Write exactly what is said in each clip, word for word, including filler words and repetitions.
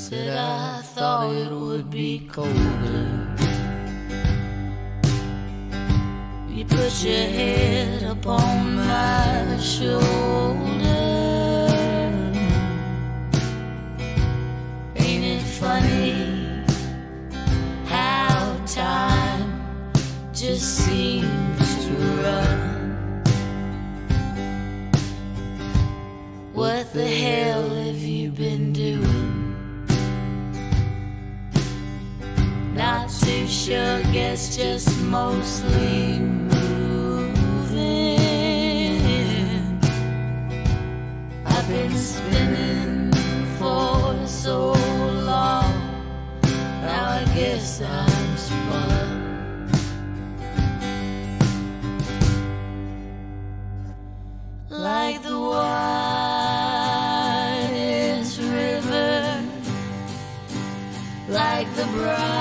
Said I thought it would be colder. You put your head upon my shoulder. Ain't it funny how time just seems to run? What the hell have you been doing? Not too sure, guess just mostly moving. I've been spinning for so long, now I guess I'm spun. Like the widest river, like the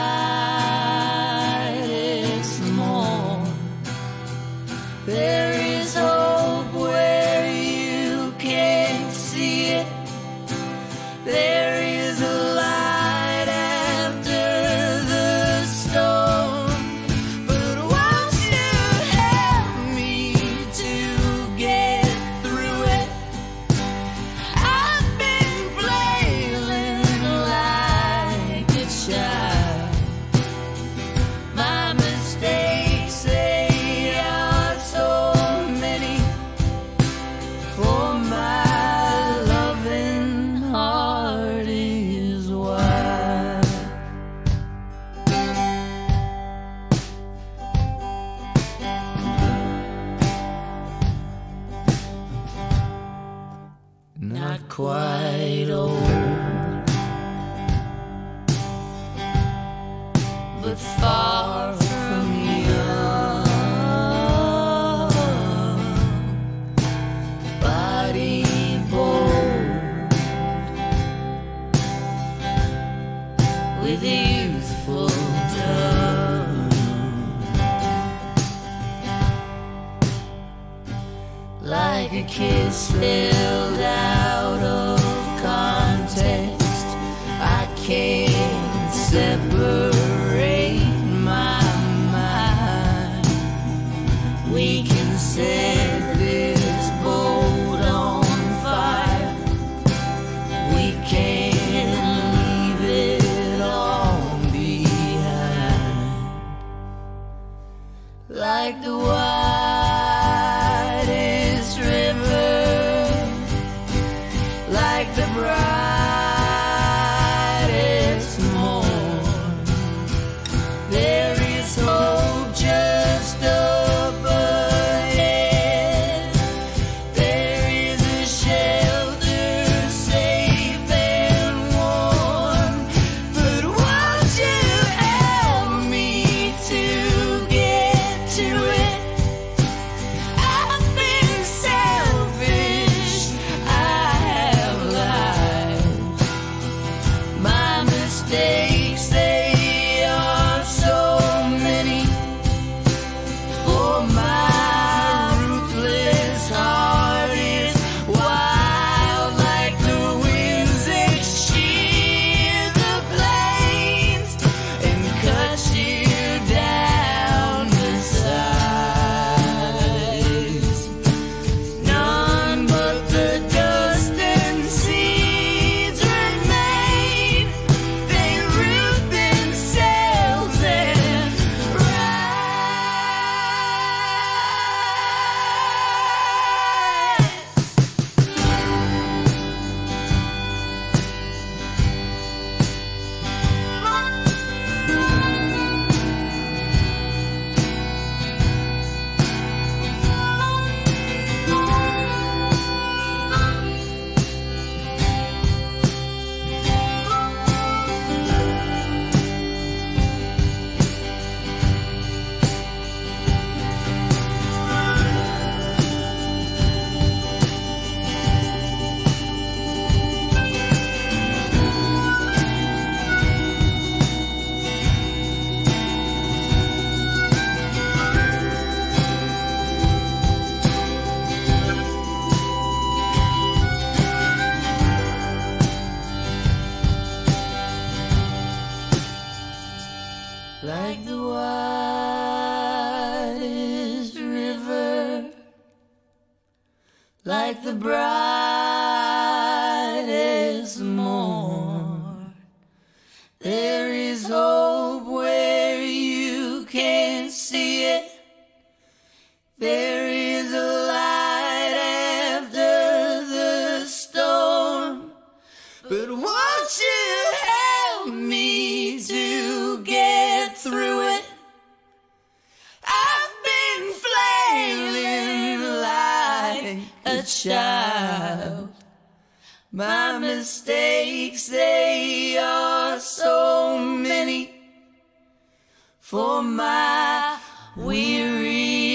brightest morn. There is hope where you can't see it. There is a light after the storm. But won't you help me to get through it? I've been flailing like a child. My mistakes, they are so many. For my loving heart is wide. Not quite old, but far from young. Body bold, with a youthful dawn. Like a kiss spilled out of context, I can't separate my mind. We can set this boat on fire. We can't leave it all behind. Like the widest river, like the brightest morn. There is hope just up ahead. There is a shelter safe and warm. But won't you help me to get to it? like the widest river, like the brightest morn. There is hope where you can't see it. There is a light after the storm. But won't you help me to get through it? I've been flailing like a child. My mistakes, they are so many. For my weary